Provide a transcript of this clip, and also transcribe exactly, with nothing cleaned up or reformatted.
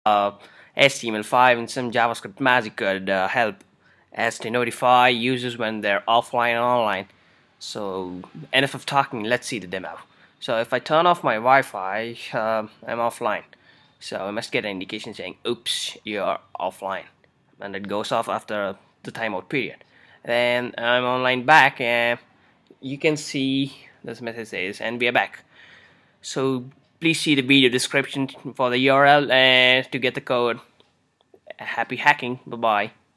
uh, H T M L five and some JavaScript magic could uh, help as to notify users when they're offline and online. So enough of talking, let's see the demo. So if I turn off my Wi-Fi, uh, I'm offline. So I must get an indication saying, oops, you're offline. And it goes off after the timeout period. Then I'm online back, and you can see this message says, and we are back. So please see the video description for the U R L and to get the code. Happy hacking. Bye bye.